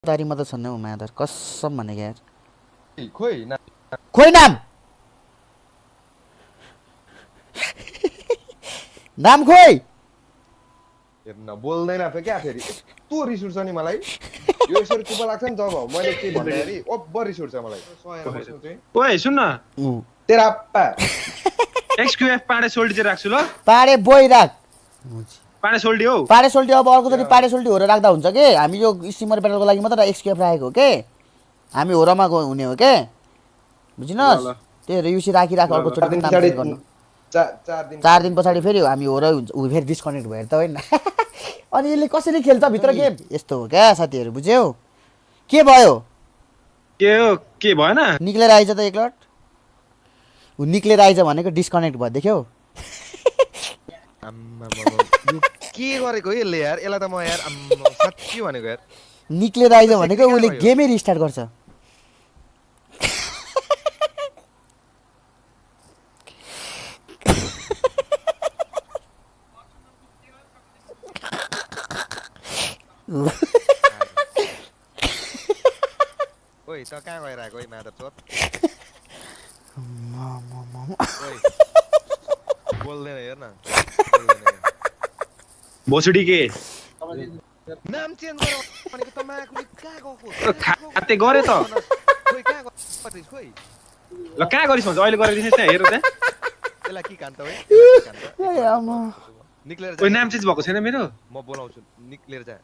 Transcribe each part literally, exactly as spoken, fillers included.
तारी मात्र छन् हौ मादर कसम भनेको यार खोइ ना खोइ नाम नाम खोइ हेर्न बोल्दैन फे क्या फेरि यस्तो रिस उठ्छ नि मलाई यो यसरी चुप लाग्छ नि जब मैले के भन्दाखेरि ओभर रिस उठ्छ मलाई सहेर बस्नु चाहिँ ओइ सुन न तेरा अप्पा एक्सक्यूएफ पाडे सोल्डी चाहिँ राख्छु ल पाडे बोइ राख पाडे सोल्डी हो पाडे सोल्डी अब अर्कोचोटि पाडे सोल्डी होर राख्दा हुन्छ के हामी यो स्टिमर ब्याटलको लागि मात्र एक्सक्यूएफ राखेको हो के हामी होरमा हुने हो के बुझिनस् त्यो युसी राखी राख अर्कोचोटि नाम चेन्ज गर्नु चार दिन चार दिन पछाडि फेरि हामी होर हुन्छ उ फेरि डिस्कनेक्ट भयो त हैन अनि यसले कसरी खेल्छ भित्र गेम यस्तो हो क्या साथीहरु बुझ्यौ के भयो के हो के भएन निक्लेर आइज त एकलट उ निक्लेर आइज भनेको डिस्कनेक्ट भयो देख्यौ आम्मा यो के गरेको यसले यार यसलाई त म यार आम्मा साच्चै भनेको यार निक्लेर आइज भनेको उले गेमै रिस्टार्ट गर्छ ओइ त कहाँ गइराको ओइ मादर चोत म म म ओइ बोल्दैन हेर न भोसडी के नाम चेन्ज गर भनेको त माकुले कहाँ गएको खाते गरे त खोइ कहाँ गएको खोइ ल कहाँ गरिस् भन्छ अहिले गरेर दिनुस् त्यहाँ हेर त्यहाँ त्यसलाई के कान्त ओइ त्यसलाई के कान्त ए आमा निक्लेर ओइ नाम चेन्ज भएको छैन मेरो म बोलाउँछु निक्लेर जा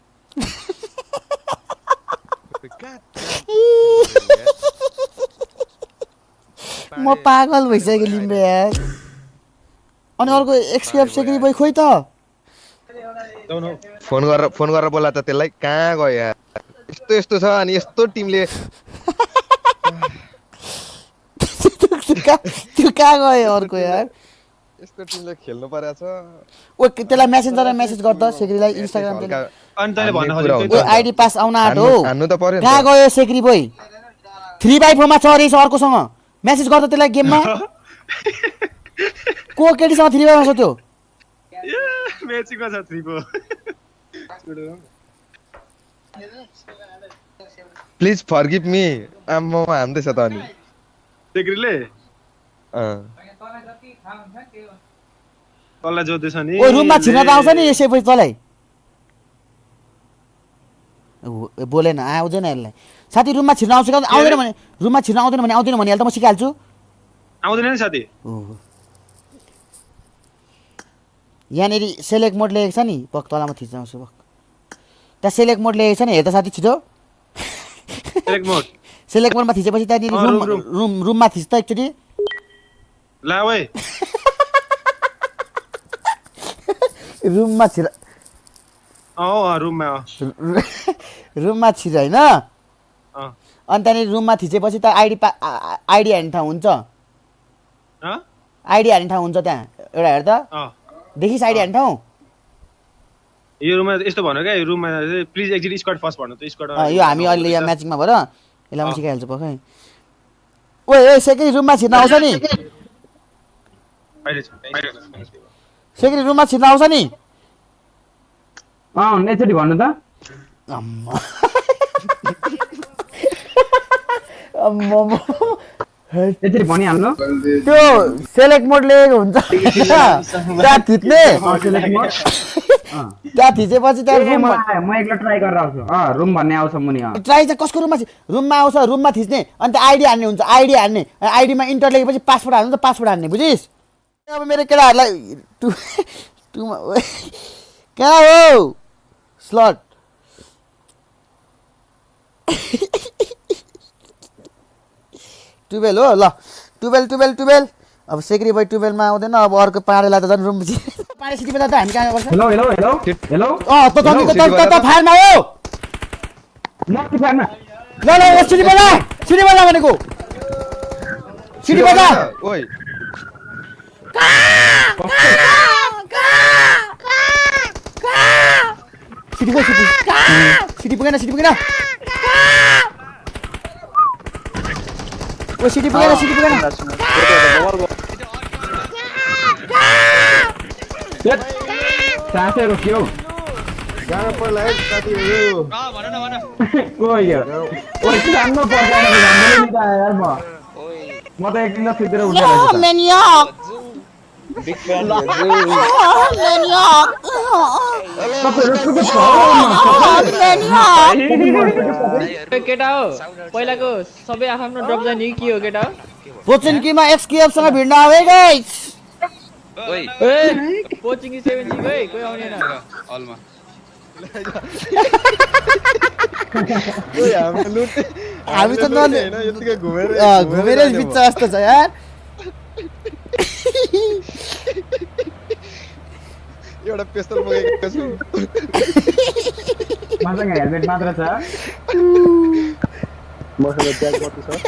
म पागल भइसक्यो लिम्बे यार अनि अर्को एक्सक्यूएफ सेक्री बोय खोइ त फोन गरेर फोन गरेर बोला त त्यसलाई कहाँ गयो यार यस्तो यस्तो छ अनि यस्तो टिमले त्यो कहाँ गयो अर्को यार यस्तो टिमले खेल्नु पर्या छ ओ त्यसलाई मेसेन्जरमा मेसेज गर्दा सेक्रीलाई इन्स्टाग्राम तिर अनि तैले भन्न खोजेको ओ आईडी पास आउन आँट हो हान्नु त पर्यो कहाँ गयो सेक्री बोय थ्री बाई फोर मा छ रहेछ अर्कोसँग मेसेज गर्दा त्यसलाई गेममा को केटीसँग थ्री बाई मा छ त्यो मेचिको छ three four please forgive me आम म हान्दैछ त अनि सेक्रीले अ तल्ला जोड्दैछ नि ओ रुममा छिर्न त आउँछ नि यसै पछि तलाई बोलेन आउँदैन यसलाई साथी रुममा छिर्न आउँछ कि आउँदैन भने रुममा छिर्न आउँदैन भने आउँदैन भने त म सिकाल्छु आउँदैन नि साथी यहाँनेरि सेलेक्ट मोड लेखेको छ नि पक तलामा थिच्न आउँछु पक त्यहाँ सेलेक्ट मोड लेखेको छ नि हेर त साथी छिटो सेलेक्ट मोड सेलेक्ट मोडमा थिचेपछि त्यहाँनिर रुम रुम रुममा थिच त एकचोटि ला ओइ रुममा छिर अँ रुममा रुममा छिर हैन अनि त्यहाँनिर रुममा थिचेपछि त आइडी आइडी हान्ने ठाउँ हुन्छ आइडी हान्ने ठाउँ हुन्छ त्यहाँ एउटा हेर त देखिस् आइडी हान्ने ठाउँ यो रुममा यस्तो भन्नु क्या रुममा प्लिज एक्जिट स्क्वाड फर्स्ट भन्नु त स्क्वाड यो हामी अहिले यहाँ म्याचिङमा भएर यसलाई म सिकाइहाल्छु पक्कै ओइ ओइ सेक्री रुममा छिर्न आउँछ नि सेक्री रुममा छिर्न आउँछ नि अँ एकचोटि भन्नु त अम्मा अम्मा यसरी भनिहाल्नु त्यो सेलेक्ट मोड लेखेको हुन्छ त्यहाँ थिच्ने त्यहाँ थिचेपछि त्यहाँ रुम म एकला ट्राई गरेर आउँछु अँ रुम भन्ने आउँछ मुनि अँ ट्राई चाहिँ कसको रुममा रुममा आउँछ रुममा थिच्ने अनि त्यो आइडी हान्ने हुन्छ आइडी हान्ने आइडीमा इन्टर लेखेपछि पासवर्ड हाल्नु त पासवर्ड हान्ने बुझिस् अब मेरो केटाहरूलाई टु टुमा कहाँ हो स्लट टुवेल हो ल टुवेल टुवेल टुवेल अब सेक्री बोय टुवेलमा आउँदैन अब अर्को पाडेलाई त झन् रुम पाडे सिटी बजा त हामी कहाँ गर्छ हेलो हेलो हेलो हेलो अँ त जति त त फायरमा हो म फायरमा ल ल सिटी बजा सिटी बजा भनेको सिटी बजा ओइ सिटी गयो सिटी सिटी पुगेन सिटी पुगेन ओ सिटी पुगेन सिटी पुगेन सासै रोक्यो जानु पर्ला है साथीहरु अ भन न भन कोही यो ओइ सानो पर्दैन भन्दै नि त यार म म त एकदिन सिधै उठेर यो मेनियक बिग फ्यान हो मेनियक मेनियक केटा हो पहिलाको सबै आफ्नो ड्रप जाने के हो केटा हो पोचिन्कीमा एक्सकेएफ सँग भिड्न आवे गाइस ओइ ए कोचिङ सेभेन जी गए कोही आउने न हलमा ओइ हामी लुट हामी त न हैन यतिकै घुमेर अ घुमेर बिच जस्तो छ यार एउटा पिस्तल बोकेको छु मसँग हेलमेट मात्र छ मसँग ट्याग बत्ती छ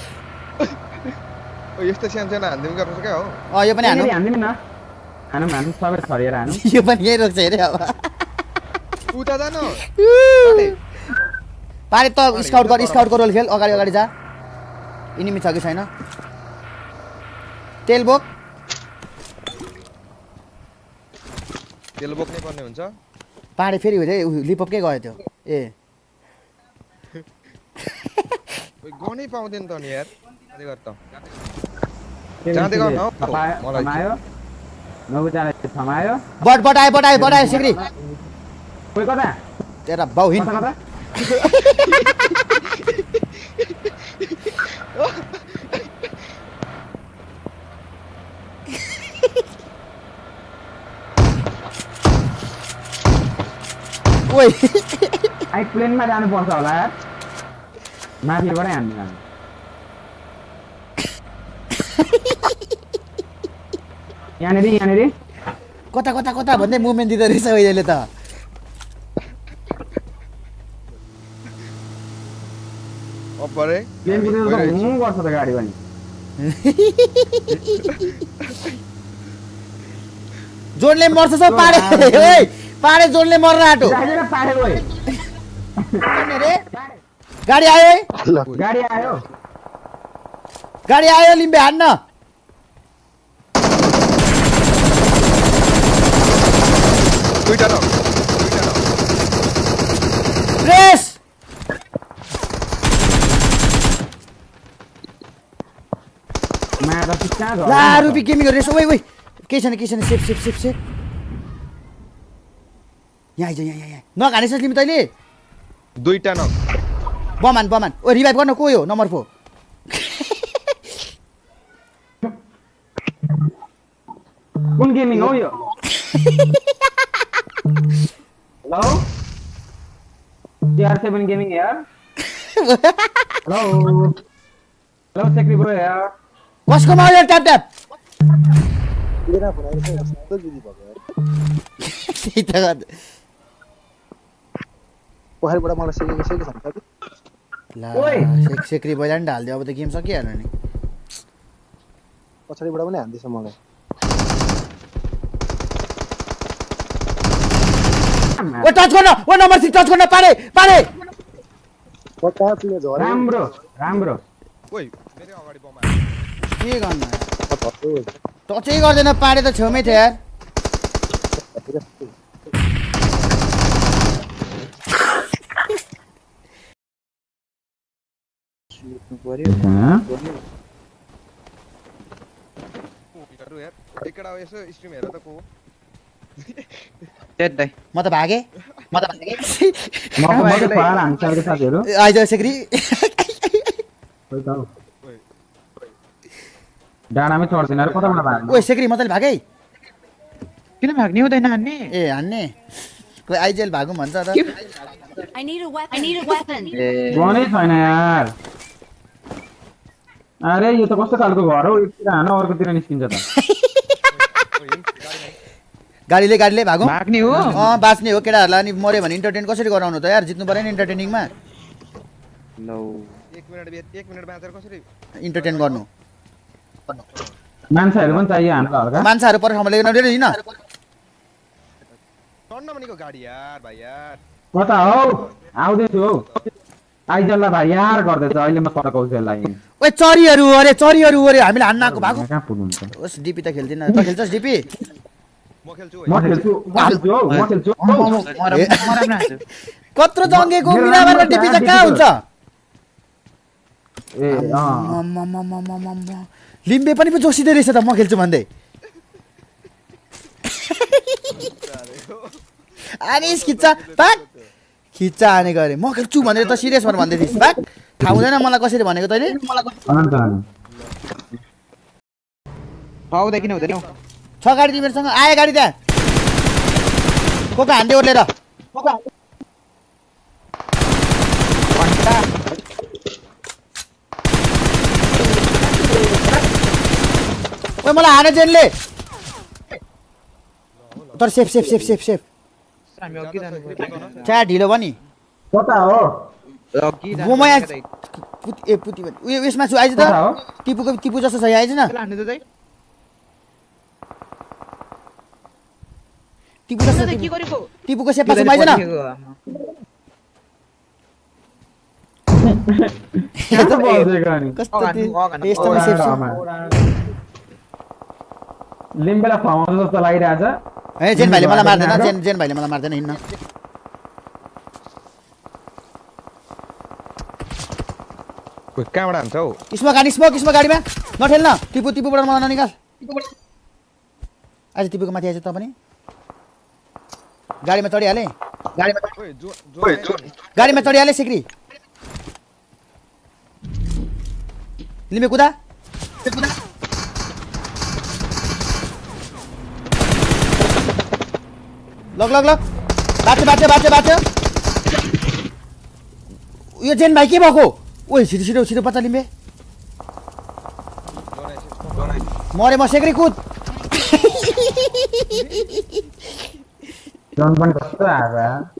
ओ यस्तो सानो सानो हान्दिम गर्छ क्या हो अ यो पनि हानु हान्दिम न हानु हानु सबै छरिएर हानु यो पनि यही रोक्छ हेरे अब उता जान पारे त स्काउट गर स्काउट गर रोल खेल अगाडि अगाडि जा इनिमी छ कि छैन तेल बोक तेल बोक्नै पर्ने हुन्छ पारे फेरि हो रे लिपअप के गयो त्यो ए ओइ गनै पाउँदैन त नि यार अझै गर त जाँदै गर न मलाई थमायो नबुझाले थमायो बट बट आयो बट आयो बट आयो सिक्री कोही कता तेरा बाउहिन कता कता ओइ आई प्लेनमा जानुपर्छ होला यार माथिबाटै हान्नु हामी यहाँनिर यहाँनिर कता कता कता भन्दै मुभमेन्ट दिँदो रहेछ अहिले त अपरे प्लेन कुदेर त हुँ गर्छ त गाडी पनि जोडले मर्छ सब पारे ओइ पारे जोडले मर्न आँटो गाडीले पारे गयो रे गाडी आयो है गाडी आयो गाडी आयो लिम्बे हान्न दुईटा न रेस मारा पिछा गयो ला रुपी गेमिङ रेस ओइ ओइ के छैन के छैन सेफ सेफ सेफ सेफ यहाँ आइज यहाँ यहाँ नघानेछ तिमी तैँले दुईटा न बमान बमान ओ रिभाइभ गर्न को हो नम्बर फोर कुन गेमिङ हो यो हेलो टीआर सेवन गेमिङ यार हेलो हेलो सेक्री ब्रो यार कसको माउले ट्याप ट्याप त्यही त पोखरीबाट मलाई सेकेको सेकेको छ नि ला सेक सेक्री बोइला नि ढाल्दियो अब त गेम सकिहाल्यो नि पछाडिबाट पनि हान्दैछ मलाई ओ टच गर्न ओ नम्बर थ्री टच गर्न पारे पारे पक्का प्ले झरे राम्रो राम्रो ओइ मेरो अगाडि बम के गर्न टचै गर्दैन पारे त छेउमै थियो यार यार एकटा यसो स्ट्रिम हेर त को त्यत दाइ म त भागे म त भागे म म त पार हान्छ अरे साथीहरु आइज सेक्री खोइ त डाँडामै चढ्दैन अरे कताबाट भाग्नु ओइ सेक्री म त भागे किन भाग्ने हुँदैन हान्ने ए हान्ने कोही आइजेल भागौँ भन्छ त I need a weapon. I need a weapon. Ganai छैन यार अरे यो त कस्तो खालको घर हो एकतिर हान अर्कोतिर निस्किन्छ त गाडीले गाडीले भागौँ भाग्ने हो अँ बाँच्ने हो केटाहरूलाई अनि मऱ्यो भने इन्टरटेन कसरी गराउनु त यार जित्नु पर्यो नि इन्टरटेनिङमा लौ एक मिनेट एक मिनेट बाँचेर कसरी इन्टरटेन गर्नु मान्छेहरु पनि चाहियो हामीलाई हल्का मान्छेहरू पर ठाउँमा लिएर हिँड चढ्न भनेको गाडी यार भाइ यार कता हौ आउँदैछु हौ आइजल्ला भाइ यार गर्दैछ अहिले म सडकाउँछु यसलाई ओए चरीहरू अरे चरीहरू अरे हामीले हान्न आएको भागो कहाँ पुग्नुहुन्छ ओस् डिपी त खेल्दिन त खेल्छस् डिपी म म खेल्छु म खेल्छु म खेल्छु हौ, म खेल्छु कत्रो जङ्गेको मिराबारमा टिपी चाहिँ कहाँ हुन्छ ए अँ ममममममम। लिम्बे पनि पो जोसिँदै रहेछ त म खेल्छु भन्दै। आनिस खिच्चा पाक खिच्चा हाने गरे म खेल्छु भनेर त सिरियस भएर भन्दै थिइस् पाक। थाहा हुँदैन मलाई कसरी भनेको तैँले। अनन्त आउँदै किन हुँदैन छ गाडी तिमीहरूसँग आयो गाडी त्यहाँ को को हान्दै ओर्लेर ओइ मलाई हाने जेनले तर safe safe safe safe safe हामी अघि जानु च्या ढिलो भयो नि कता हो अघि म म यहाँ पुति ए पुति भने उयो यसमा छु आइज त कता हो टिपुको टिपु जस्तो छ यहाँ आइज न हान्नु त चाहिँ टिपु जस्तो के टिपु- गरेको टिपुको सेपमा छु आइज न कस्तो बसेको अनि कस्तो अगाडि, त्यो- अगाडि, यस्तोमा सेफ छु लिम्बेलाई फमाउनु जस्तो लागिरहेछ ए जेन भाइले मलाई मार्दैन जेन जेन भाइले मलाई मार्दैन हिँड्न ओइ कहाँबाट हान्छ हौ स्मोक गाडी स्मोक स्मोक गाडीमा नठेल्न टिपु टिपुबाट मलाई ननिकाल आज टिपुको माथि आइज त पनि गाडीमा चढिहाले ओइ जो जो गाडीमा चढिहाले सिक्री लिम्बे कुदा लग लग लग बाँच्यो बाँच्यो बाँच्यो बाँच्यो यो जेन भाइ के भएको ओइ छिटो छिटो छिटो बच्चा लिम्बे मरे म सेक्री कुद जन पनि कस्तो आएको